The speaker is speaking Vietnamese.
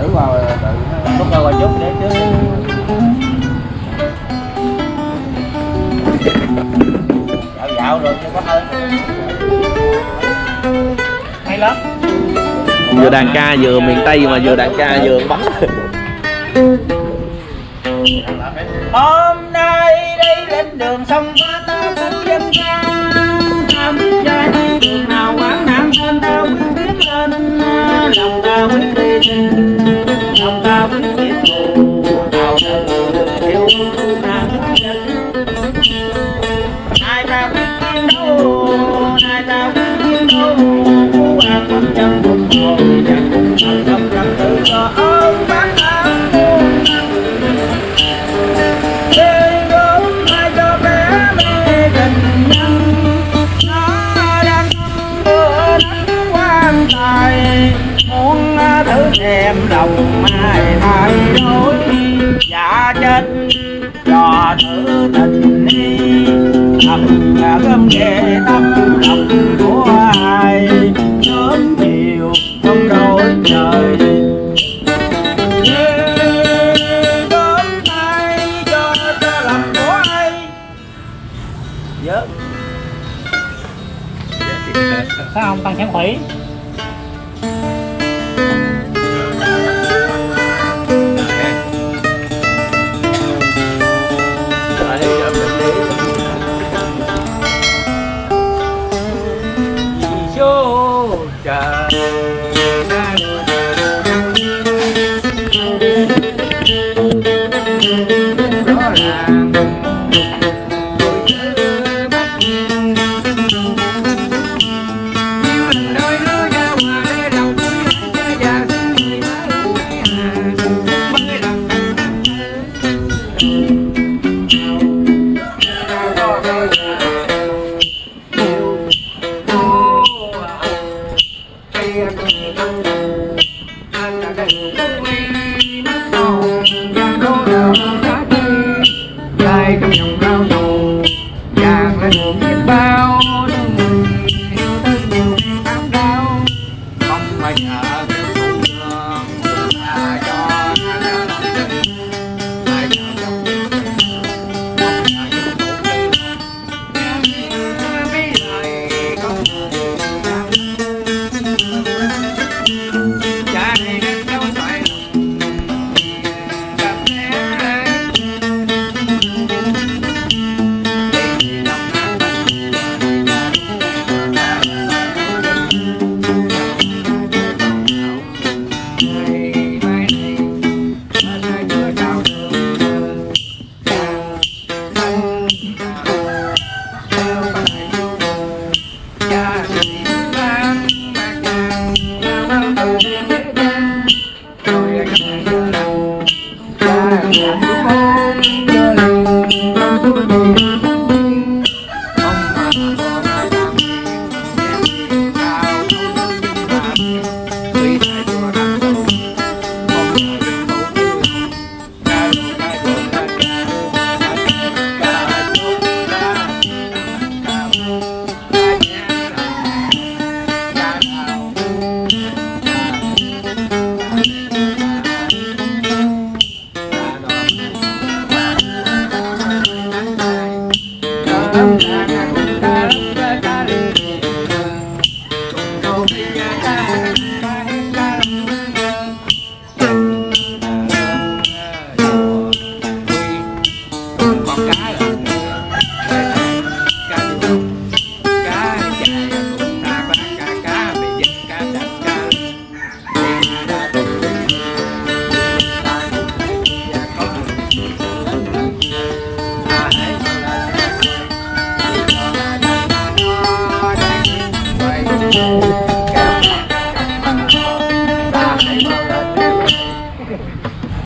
thử vào tự lúc qua chút để trước. Dạo rồi cho có hơi hay lắm. Vừa đàn ca vừa miền Tây mà vừa đàn ca vừa bắn. Hôm nay đi lên đường sông qua ta cũng dân ca, ta biết trai đường nào quán nạn hơn ta quyết biết lên, lòng ta quyết đi lòng ta quyết biết thù nào yêu nàng ai ta quyết chiến đấu, ai ta quyết chiến đấu, phú an bằng chân cùng ngồi chẳng cùng thần tâm tâm tự do ơn bác ơn muôn năm. Muốn thử xem lòng ai thay đổi, dạ chết cho thử tình đi thầm gom ghê tâm lòng của ai, sớm chiều không đổi trời đớn tay cho lòng của ai. Dạ. Sao không tăng kháng thủy? Thank you.